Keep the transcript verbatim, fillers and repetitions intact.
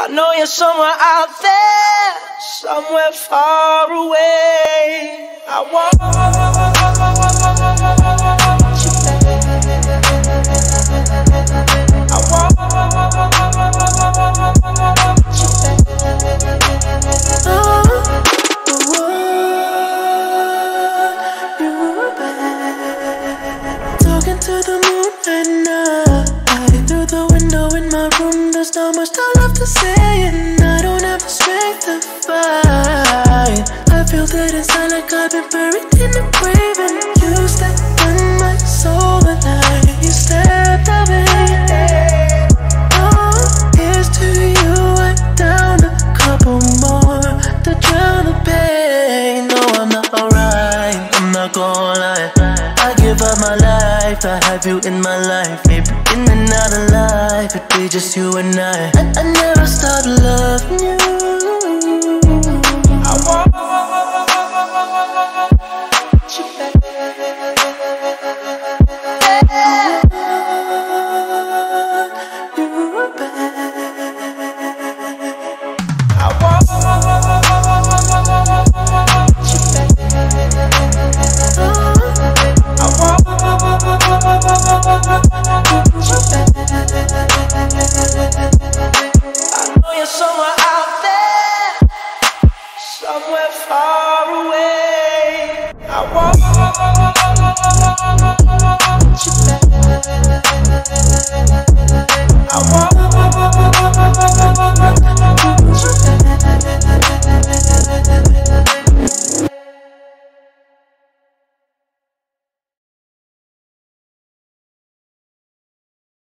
I know you're somewhere out there, somewhere far away. I want you back. I want you back. Oh, you're back. Talking to the moon at night, through the window in my room. There's not much I love to say, and I don't have the strength to fight. I feel that inside, like I've been buried in the grave, and you stepped in my soul tonight. You stepped away. Oh, here's to you. I downed a couple more to drown the pain. No, I'm not alright, I'm not gonna lie. I give up my life to have you in my life. Maybe in another life it'd be just you and I. I, I never stopped loving you. I want you back. You're back. I want you back. I want you back. I know you're somewhere out there, somewhere far away. I want you back. I want